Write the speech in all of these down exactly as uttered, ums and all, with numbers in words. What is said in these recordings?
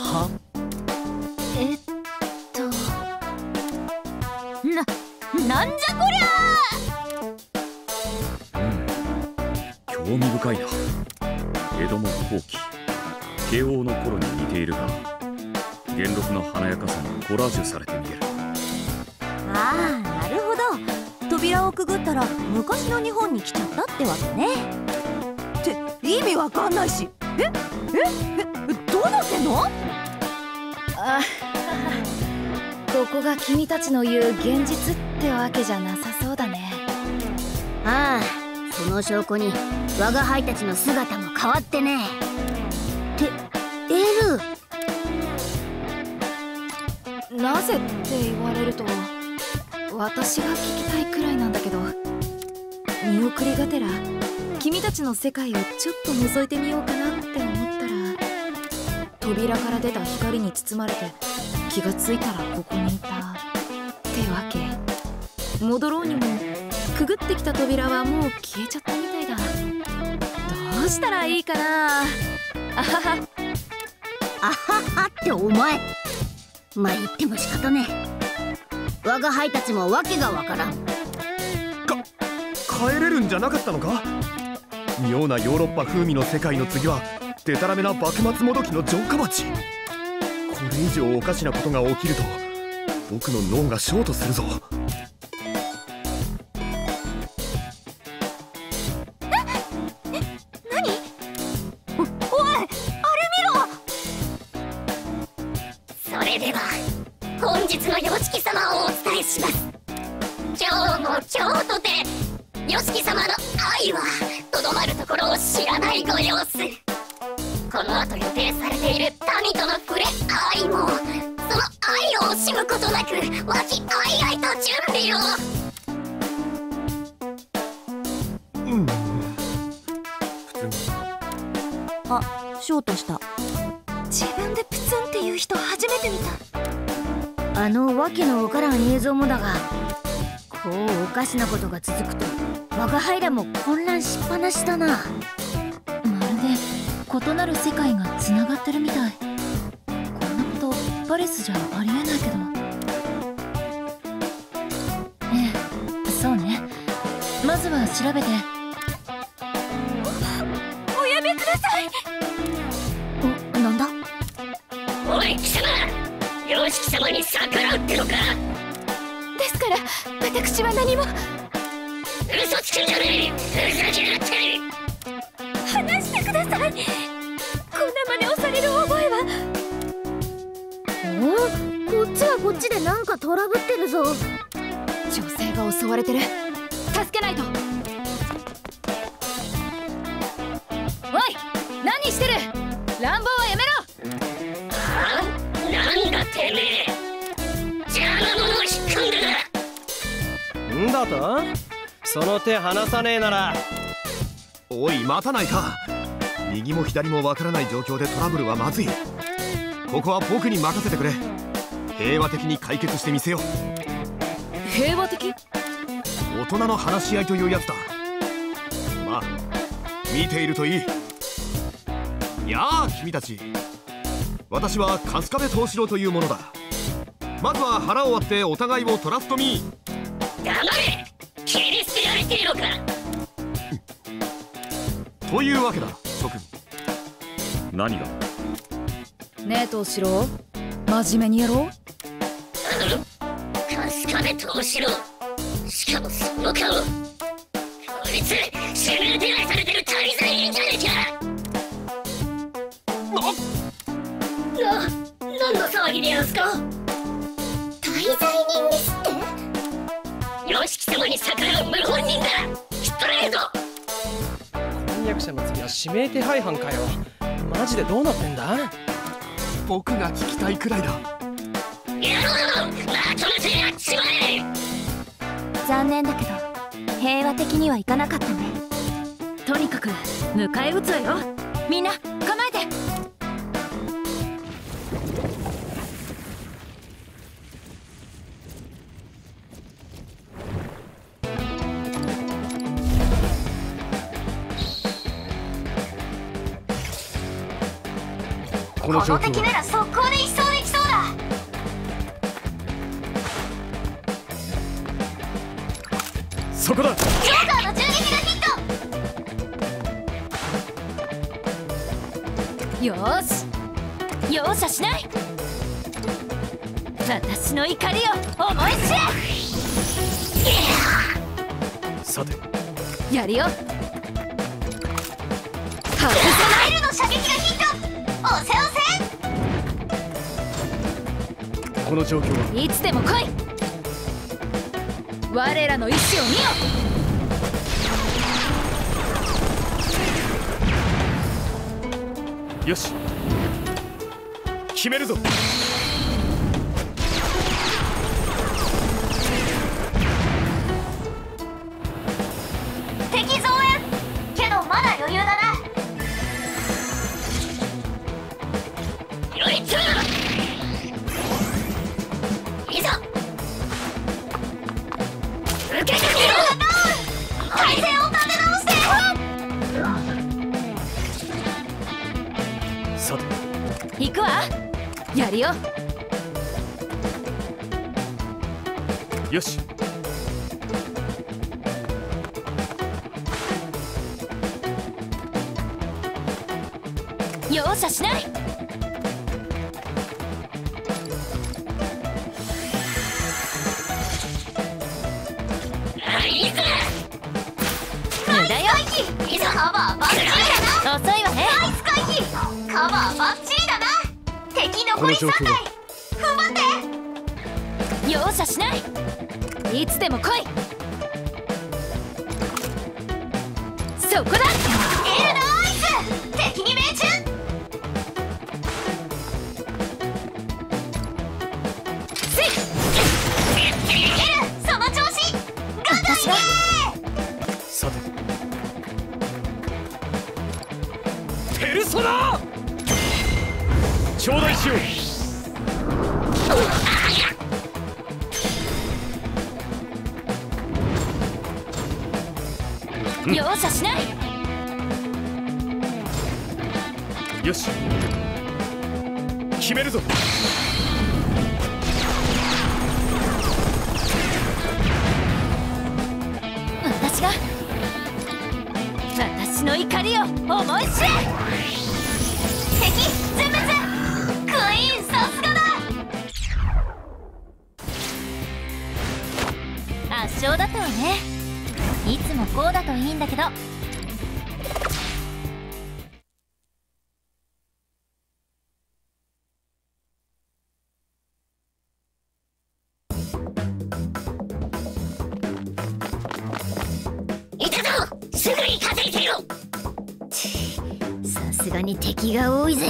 は？ えっとな、なんじゃこりゃ。 うん、興味深いな。江戸も後期、慶応の頃に似ているが、元禄の華やかさもコラージュされて見える。 ああ、なるほど。扉をくぐったら昔の日本に来ちゃったってわけね。って意味わかんないし。えええどうなってんの？ あここが君たちの言う現実ってわけじゃなさそうだね。 ああ、その証拠に我が輩たちの姿も変わってね。ってエル、なぜって言われると私が聞きたいくらいなんだけど、見送りがてら君たちの世界をちょっと覗いてみようかなって思ったら、扉から出た光に包まれて気がついたらここにいたってわけ。戻ろうにもくぐってきた扉はもう消えちゃったみたいだ。どうしたらいいかな。あははあははってお前、まあ言っても仕方ねえ。我が輩たちも訳がわからん。 か帰れるんじゃなかったのか。妙なヨーロッパ風味の世界の次はデタラメな幕末もどきの城下町。これ以上おかしなことが起きると僕の脳がショートするぞ。 それでは本日のヨシキ様をお伝えします。今日も今日とてヨシキ様の愛はとどまるところを知らないご様子。この後予定されている民との触れ合いも、その愛を惜しむことなく和気あいあいと準備を。 うん普通に。 あ、ショートした。 自分でプツンっていう人初めて見た。 あのわけのわからん映像もだが、こうおかしなことが続くと我が輩らも混乱しっぱなしだな。 まるで異なる世界がつながってるみたい。こんなことパレスじゃありえないけど。ええ、そうね。まずは調べて。 おやめください。 お、なんだ。 おい貴様、ヨシキ様に逆らうってのか。 ですから私は何も。 嘘つくんじゃねえ、ふざけやがって。 話してください。こんな真似をされる覚えは。 おお、こっちはこっちでなんかトラブってるぞ。 女性が襲われてる。助けないと。おい、何してる。乱暴はやめろ。 はあ、なんだてめえ、邪魔者を引っ込んだ。 んだと。その手離さねえなら。 おい待たないか。右も左もわからない状況でトラブルはまずい。ここは僕に任せてくれ。平和的に解決してみせよう。 平和的？ 大人の話し合いというやつだ。まあ見ているといい。やあ君たち、私は春日部藤四郎というものだ。まずは腹を割ってお互いをトラストミー。 黙れ、切り捨てられているのか。 というわけだ諸君。 何が？ ねえ藤四郎、真面目にやろう。 春日部藤四郎、しかもその顔、こいつ指名手配されてる滞在人じゃねえか。な、なんの騒ぎでやんすか。 滞在人ですって。 ヨシキ様に逆らう謀反人だ。ストレート。 婚約者の次は指名手配犯かよ。マジでどうなってんだ。 僕が聞きたいくらいだ。 やろう、まとめてやっちまえ。 残念だけど平和的にはいかなかったね。とにかく迎え撃つわよ。みんな構えて。 この状況は。 この敵なら速攻で一掃できそうだ。 そこだ。 ジョーカーの銃撃がヒット。 よーし、容赦しない。私の怒りを思い知れ。 さてやるよ。 ミサイルの射撃がヒット。押せ押せ。 この状況は。 いつでも来い。我らの意志を見よ。 よし決めるぞ。 敵増援けどまだ余裕だな。 よいしょ。いざ受けてみろ。 体勢を立て直して。 さて行くわ。やるよ。 よし容赦しない。 あ、いいぜ。 無駄よ。 いざカバーバッチリだな。 遅いわね。 ナイス回避。カバーバッチリだな。敵残りさんだい。踏ん張って。 容赦しない。いつでも来い。そこだ。 エルナイス。敵に命中。 せい。 エルその調子。ガンガンいけ。 さてペルソナ頂戴しよう。 容赦しない。 よし決めるぞ。 私が私の怒りを思い知れ。 敵全滅。クイーンさすがだ。 圧勝だったわね。いつもこうだといいんだけど。 いたぞ。すぐに稼いでいろ。 さすがに敵が多いぜ。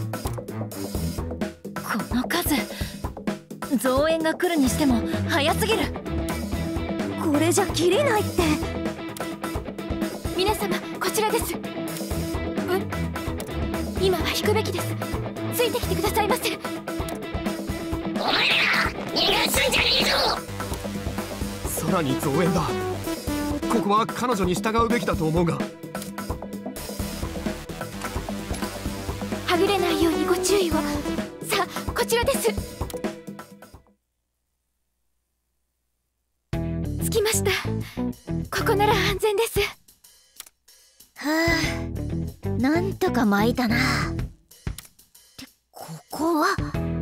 この数、増援が来るにしても早すぎる。 これじゃ切れないって。 皆様、こちらです。うん、今は引くべきです。ついてきてくださいませ。 お前ら逃がすんじゃねえぞ。 さらに増援だ。ここは彼女に従うべきだと思うが。 はぐれないようにご注意を。さあ、こちらです。着きました。ここなら安全です。 はあ、なんとか巻いたな。ってここは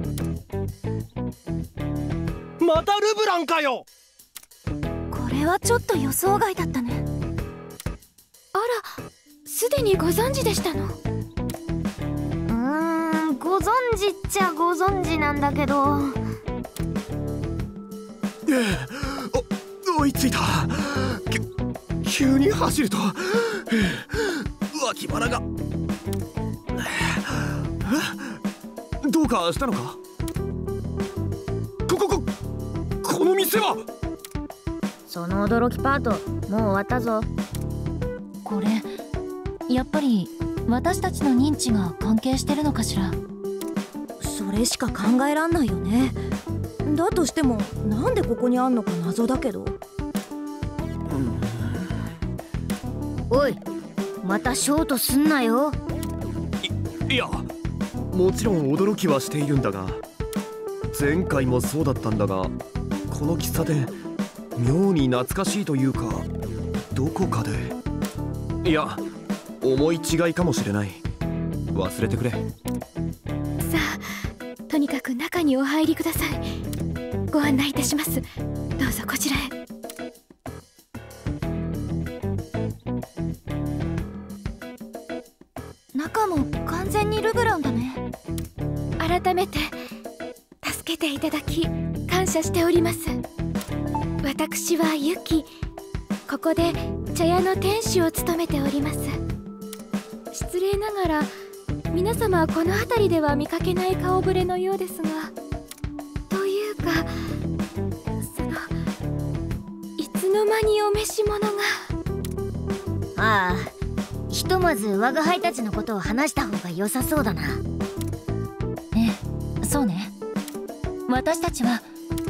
またルブランかよ。 これはちょっと予想外だったね。あら、すでにご存知でしたの？ うーん、ご存知っちゃご存知なんだけど。 ええ、お追いついた。き急に走ると、ええ、脇腹が。えどうかしたのか。ここここの店は。 その驚きパートもう終わったぞ。 これやっぱり私たちの認知が関係してるのかしら。 それしか考えらんないよね。だとしてもなんでここにあんのか謎だけど。おい、またショートすんなよ。 いいやもちろん驚きはしているんだが、前回もそうだったんだが、この喫茶店妙に懐かしいというか、どこかで、いや思い違いかもしれない。忘れてくれ。 さあ、とにかく中にお入りください。ご案内いたします。どうぞこちらへ。 中も完全にルブランだね。 改めて助けていただき感謝しております。私はユキ、ここで茶屋の店主を務めております。失礼ながら皆様はこの辺りでは見かけない顔ぶれのようですが、というかそのいつの間にお召し物が。 ああ、ひとまず我が輩たちのことを話した方が良さそうだな。 ええ、そうね。私たちは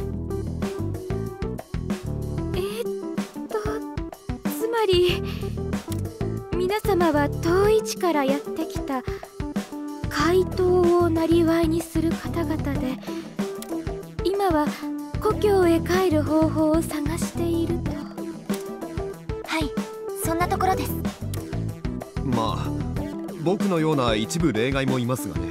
えー、っとつまり皆様は遠い地からやってきた怪盗を生業にする方々で、今は故郷へ帰る方法を探していると。 はい、そんなところです。 まあ僕のような一部例外もいますがね。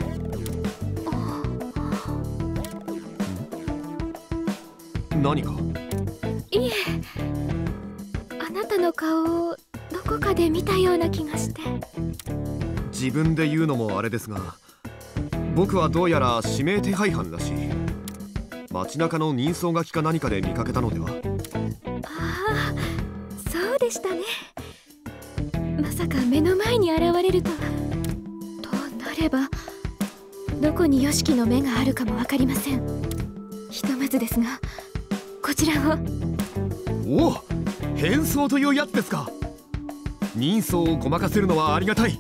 何か？ いえ、あなたの顔をどこかで見たような気がして。 自分で言うのもあれですが、僕はどうやら指名手配犯らしい。街中の人相書きか何かで見かけたのでは。 ああ、そうでしたね。まさか目の前に現れるとは。となればどこにヨシキの目があるかも分かりません。ひとまずですがこちらを。 おお、変装というやつですか。人相をごまかせるのはありがたい。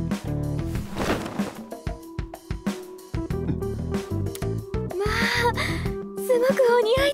まあすごくお似合い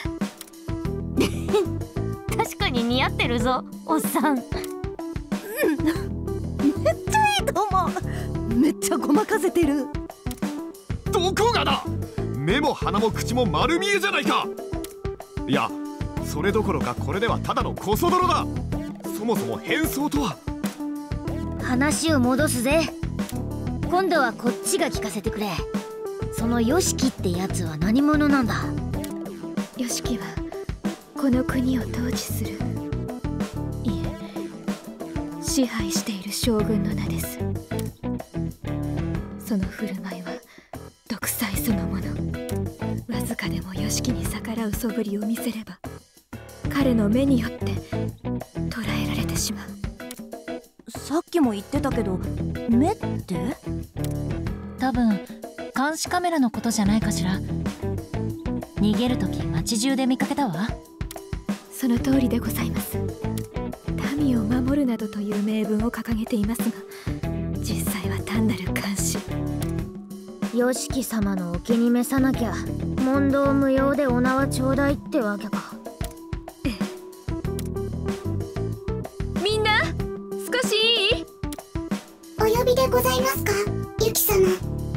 です。 確かに似合ってるぞ、おっさん。うん、めっちゃいいと思う。めっちゃごまかせてる。 どこがだ。目も鼻も口も丸見えじゃないか。いや、それどころかこれではただのコソ泥だ。そもそも変装とは。 話を戻すぜ。今度はこっちが聞かせてくれ。そのヨシキってやつは何者なんだ。 ヨシキはこの国を統治する、いえ支配している将軍の名です。その振る舞いは独裁そのもの。わずかでもヨシキに逆らう素振りを見せれば彼の目によって捕らえられてしまう。 さっきも言ってたけど、目って？多分監視カメラのことじゃないかしら。逃げるとき街中で見かけたわ。 その通りでございます。民を守るなどという名分を掲げていますが、実際は単なる監視。 ヨシキ様のお気に召さなきゃ問答無用でお縄ちょうだいってわけか。 みんな少しいい？ お呼びでございますか、ユキ様。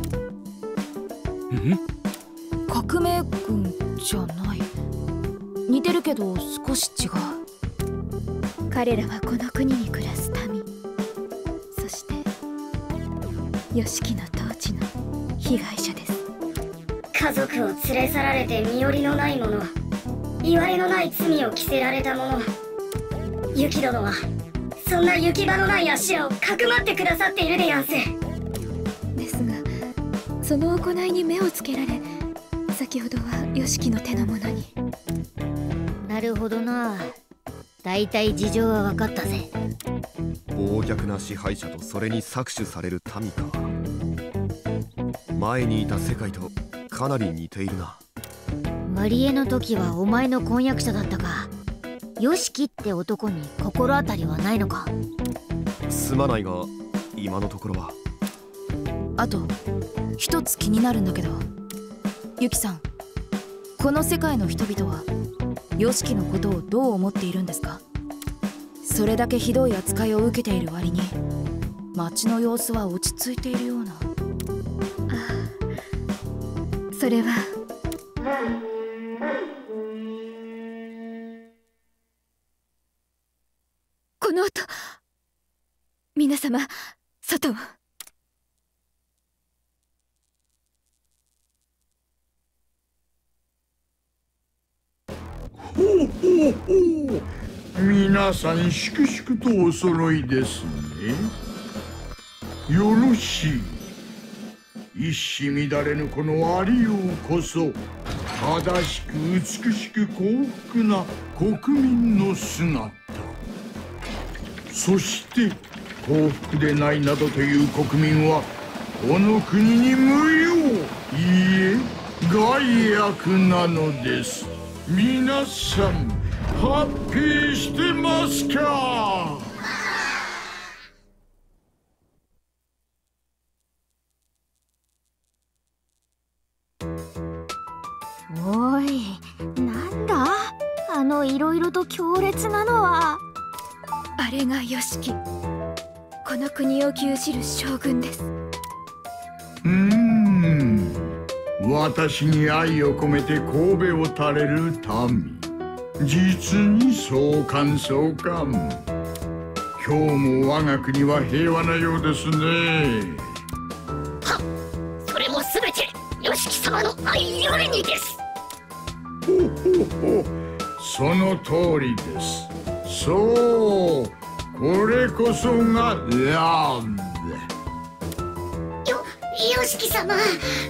ん？ 革命軍じゃない。似てるけど少し違う。 彼らはこの国に暮らす民、そしてヨシキの統治の被害者です。 家族を連れ去られて身寄りのない者、いわれのない罪を着せられた者。ユキ殿はそんな行き場のない足をかくまってくださっているでやんす。 ですがその行いに目をつけられ、先ほどはヨシキの手のものに。 なるほどな。だいたい事情は分かったぜ。 暴虐な支配者とそれに搾取される民か。前にいた世界とかなり似ているな。 マリエの時はお前の婚約者だったが、ヨシキって男に心当たりはないのか。 すまないが今のところは。 あと一つ気になるんだけど、ユキさん、この世界の人々はヨシキのことをどう思っているんですか？それだけひどい扱いを受けている割に街の様子は落ち着いているような。 あそれはこの音。皆様、外を。 ほうほうほう。皆さん粛々とお揃いですね。よろしい。一糸乱れぬこのありようこそ正しく美しく幸福な国民の姿。そして幸福でないなどという国民はこの国に無用、いいえ害悪なのです。皆さんハッピーしてますか？ おい、なんだあのいろいろと強烈なのは。 あれが義時、この国を牛耳る将軍です。 うーん、私に愛を込めて頭を垂れる民、実に壮観壮観。今日も我が国は平和なようですね。 はっ、それも全て義時様の愛ゆえにです。 ほほほ、その通りです。そう、これこそがラブ。 よ、義時様。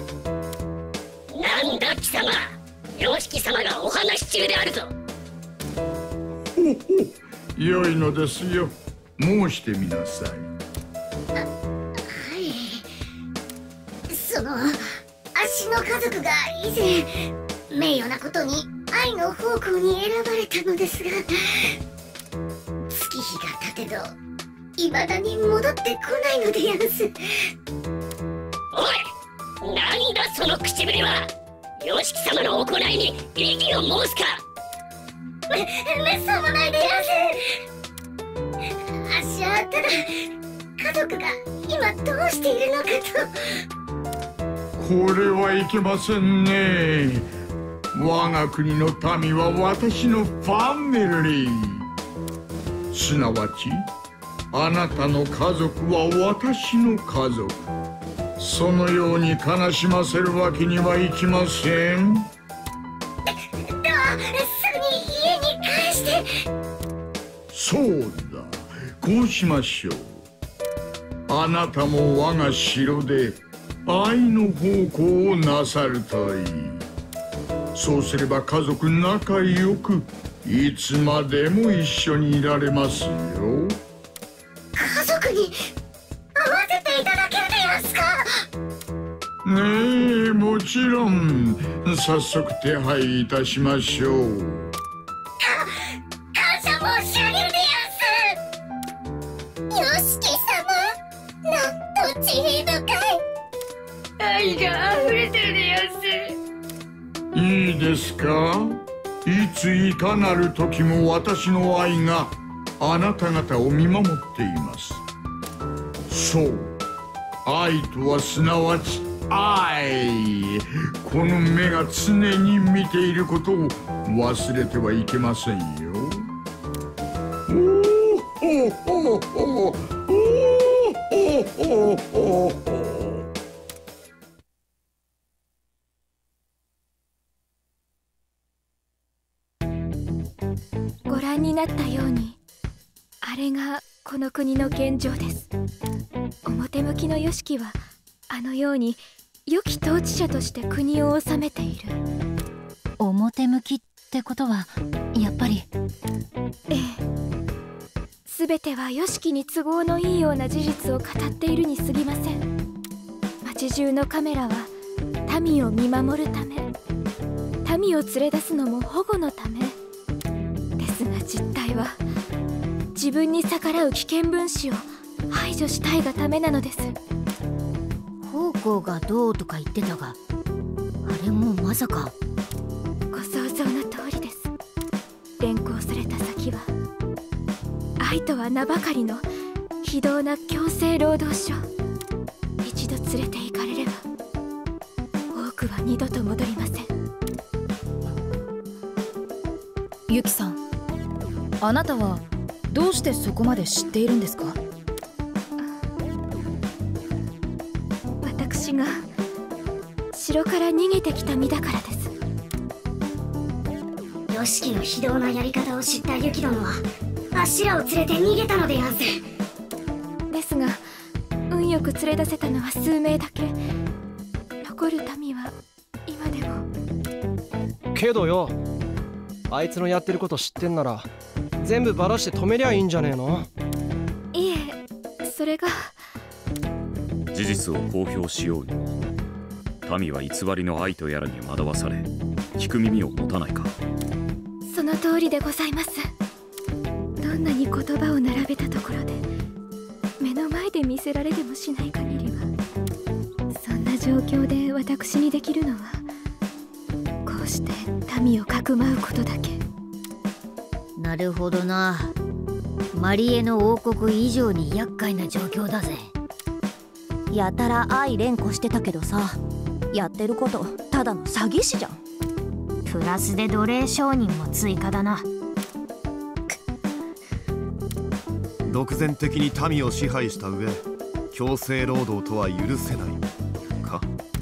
なんだ貴様、義時様がお話し中であるぞ。 ほほ、良いのですよ。申してみなさい。 はい。その足の家族が以前名誉なことに愛の奉公に選ばれたのですが、月日が経てどいまだに戻ってこないのでやんす。 おい、なんだその口ぶりは。義時様の行いに異議を申すか。 め、めっそうもないでやんす。あっしはただ家族が今どうしているのかと。 これはいけませんね。我が国の民は私のファミリー。すなわちあなたの家族は私の家族。そのように悲しませるわけにはいきません。 で、ではすぐに家に返して。 そうだ、こうしましょう。あなたも我が城で愛の奉公をなさるといい。そうすれば家族仲良くいつまでも一緒にいられますよ。 家族に会わせていただけるでやんすか？ ねえ、もちろん。早速手配いたしましょう。 か感謝申し上げるでやんす。義時様、なんと慈悲深い愛が溢れてるでやんす。 いいですか？いついかなる時も私の愛があなた方を見守っています。そう、愛とはすなわち愛。この目が常に見ていることを忘れてはいけませんよ。おおおおおおおおおお。 ご覧になったように、あれがこの国の現状です。表向きの義時はあのように良き統治者として国を治めている。 表向きってことはやっぱり。 ええ、全ては義時に都合のいいような事実を語っているに過ぎません。町中のカメラは民を見守るため、民を連れ出すのも保護のためですが、実態は自分に逆らう危険分子を排除したいがためなのです。 奉公がどうとか言ってたが、あれもまさか。 ご想像の通りです。連行された先は愛とは名ばかりの非道な強制労働所。一度連れて行かれれば多くは二度と戻りません。ユキさん、あなたはどうしてそこまで知っているんですか？ 私が城から逃げてきた身だからです。 ヨシキの非道なやり方を知ったユキ殿はあっしらを連れて逃げたのでやんす。 ですが運よく連れ出せたのは数名だけ。残る民は今でも。 けどよ、あいつのやってること知ってんなら全部バラして止めりゃいいんじゃねえの？ いえ、それが事実を公表しようにも民は偽りの愛とやらに惑わされ聞く耳を持たないか。 その通りでございます。どんなに言葉を並べたところで目の前で見せられてもしない限りは、そんな状況で私にできるのはこうして民をかくまうことだけ。 なるほどな。マリエの王国以上に厄介な状況だぜ。やたら愛連呼してたけどさ、やってることただの詐欺師じゃん。 プラスで奴隷商人も追加だな。 独善的に民を支配した上、強制労働とは許せないか。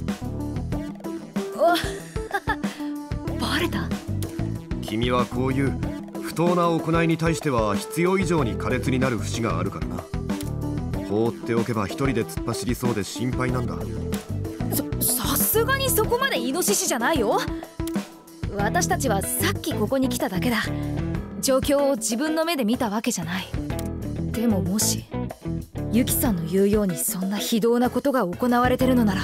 バレた？ 君はこういう不当な行いに対しては必要以上に苛烈になる節があるからな。放っておけば一人で突っ走りそうで心配なんだ。 さ、さすがにそこまでイノシシじゃないよ。私たちはさっきここに来ただけだ。状況を自分の目で見たわけじゃない。でももしユキさんの言うようにそんな非道なことが行われてるのなら、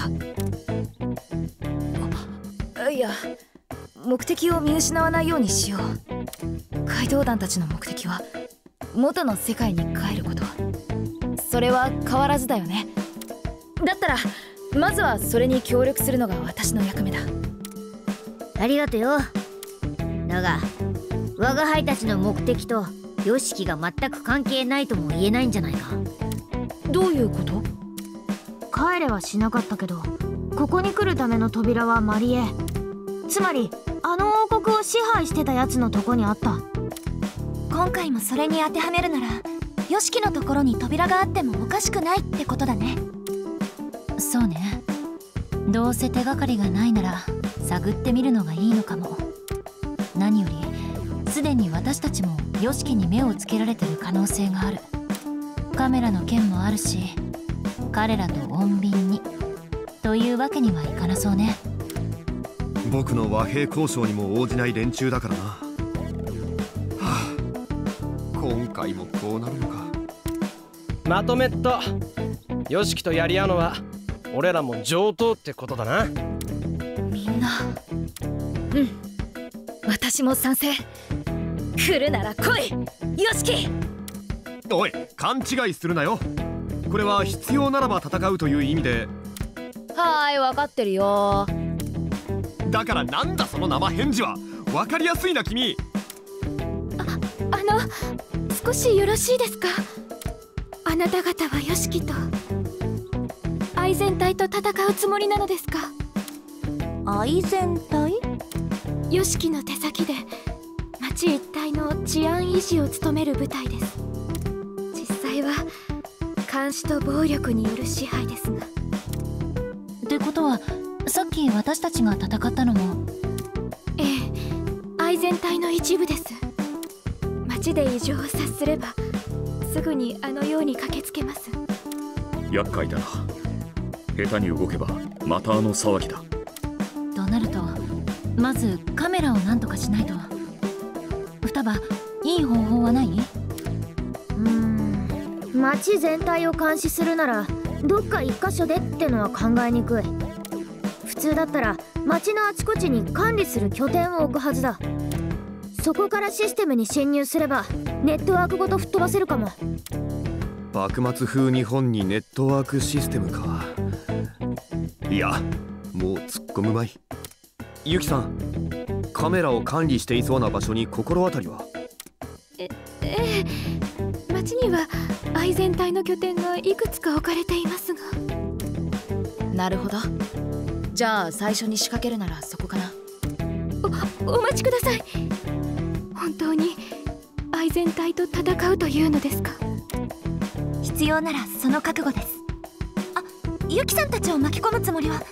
あ、いや、目的を見失わないようにしよう。怪盗団たちの目的は元の世界に帰ること。それは変わらずだよね。だったらまずはそれに協力するのが私の役目だ。 ありがとよ。だが我が輩たちの目的とヨシキが全く関係ないとも言えないんじゃないか。 どういうこと？ 帰れはしなかったけど、ここに来るための扉はマリエ、つまりあの王国を支配してたやつのとこにあった。 今回もそれに当てはめるならヨシキのところに扉があってもおかしくないってことだね。 そうね。どうせ手がかりがないなら探ってみるのがいいのかも。何よりすでに私たちもヨシキに目をつけられてる可能性がある。カメラの件もあるし、彼らと穏便にというわけにはいかなそうね。 僕の和平交渉にも応じない連中だからな。はあ、今回もこうなるのか。 まとめっとヨシキとやり合うのは俺らも上等ってことだな。 みんな、うん、私も賛成。来るなら来い、ヨシキ。 おい、勘違いするなよ。これは必要ならば戦うという意味で。 はーい、分かってるよ。 だからなんだその生返事は。分かりやすいな君。 あ、あの少しよろしいですか。あなた方はヨシキと愛全隊と戦うつもりなのですか。 愛全隊？ ヨシキの手先で町一帯の治安維持を務める部隊です。実際は監視と暴力による支配ですが。 ってことはさっき私たちが戦ったのも？ ええ、愛全隊の一部です。町で異常を察すればすぐにあのように駆けつけます。 厄介だな。下手に動けばまたあの騒ぎだ。 となるとまずカメラを何とかしないと。双葉、いい方法はない？うーん、町全体を監視するならどっか一箇所でってのは考えにくい。普通だったら町のあちこちに管理する拠点を置くはずだ。そこからシステムに侵入すればネットワークごと吹っ飛ばせるかも。 幕末風日本にネットワークシステムか。いや、もう突っ込むまい。ユキさん、カメラを管理していそうな場所に心当たりは？ え、ええ、町には愛全隊の拠点がいくつか置かれていますが。 なるほど。 じゃあ最初に仕掛けるならそこかな。 お、お待ちください。本当に愛全隊と戦うというのですか？ 必要ならその覚悟です。あ、ユキさんたちを巻き込むつもりは？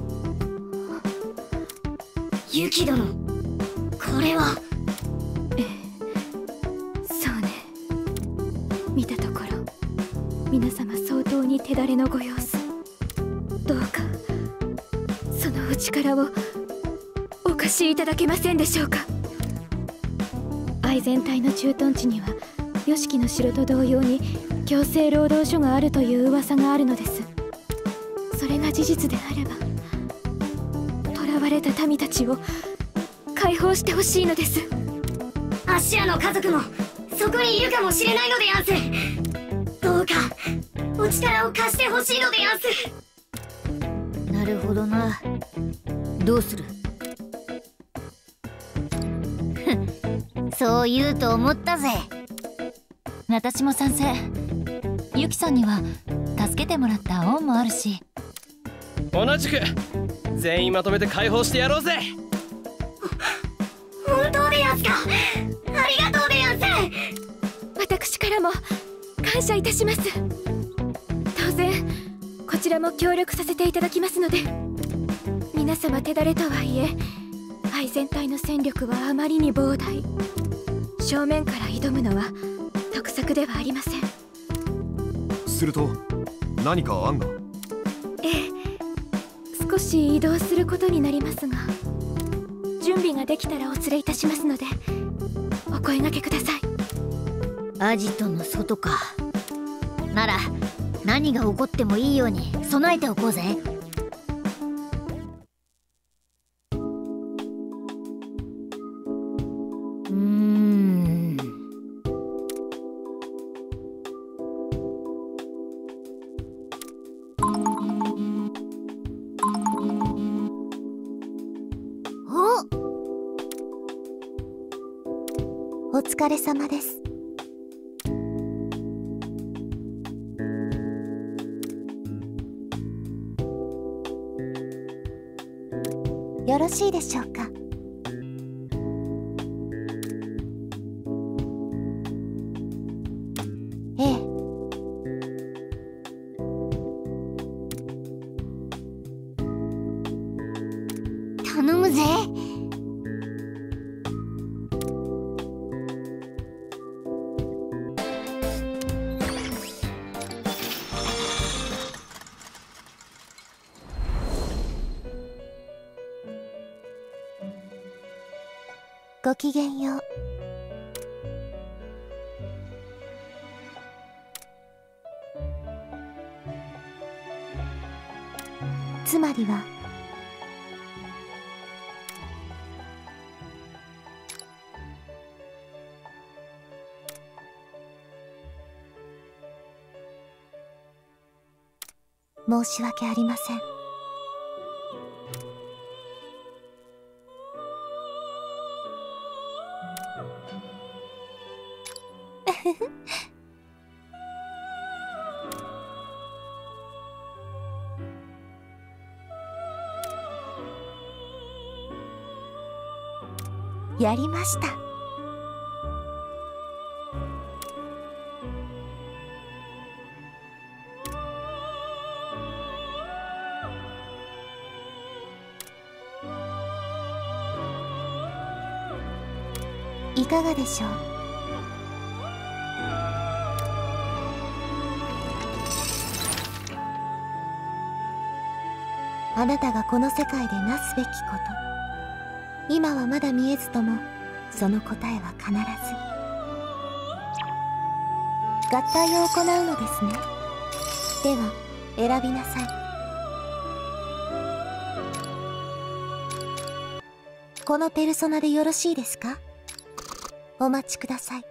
ユキ殿、これは。 ええ、そうね。見たところ皆様相当に手だれのご様子。どうかそのお力をお貸しいただけませんでしょうか。愛全隊の駐屯地には良樹の城と同様に強制労働所があるという噂があるのです。それが事実であれば囚われた民たちを解放してほしいのです。 アッシアの家族もそこにいるかもしれないのでやんす。どうかお力を貸してほしいのでやんす。 なるほどな。どうする？ そう言うと思ったぜ。私も賛成。ユキさんには助けてもらった恩もあるし。 同じく全員まとめて解放してやろうぜ。 本当でやんすか？ありがとうでやんす。 私からも感謝いたします。当然こちらも協力させていただきますので。皆様手だれとはいえ愛全隊の戦力はあまりに膨大。正面から挑むのは得策ではありません。 すると何か案が？ ええ、少し移動することになりますが、準備ができたらお連れいたしますのでお声掛けください。 アジトの外か。なら何が起こってもいいように備えておこうぜ。うーん。 お疲れ様です。よろしいでしょうか。ええ。 頼むぜ。 ごきげんよう。つまりは申し訳ありません。やりました。いかがでしょう。あなたがこの世界でなすべきこと、今はまだ見えずともその答えは必ず。合体を行うのですね。では選びなさい。このペルソナでよろしいですか？お待ちください。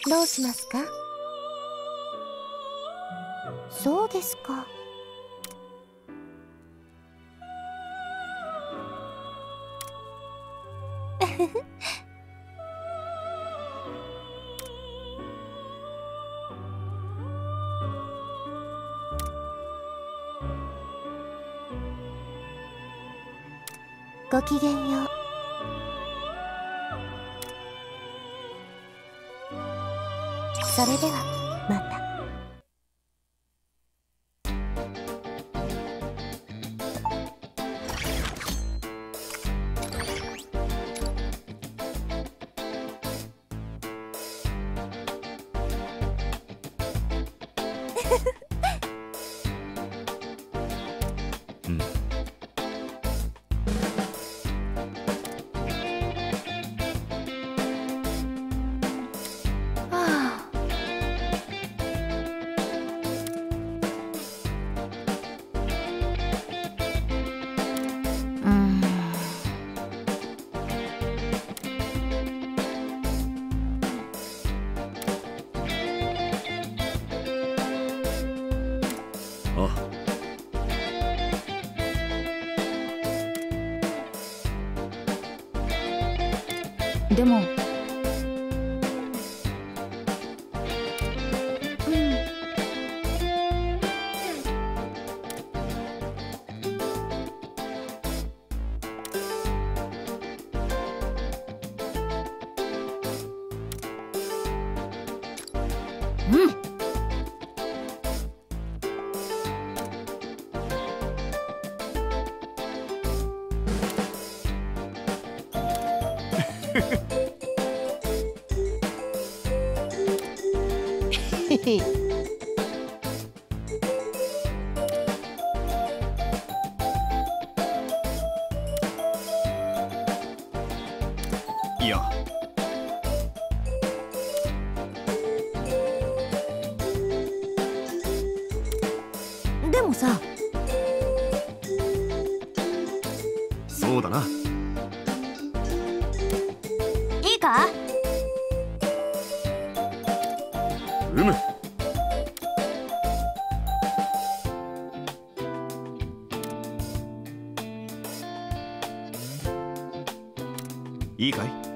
どうしますか？そうですか。ごきげんよう。それではまた。 うん。 でもうんいや、 でもさ、 そうだな。 いいか？ うむ。 いいかい？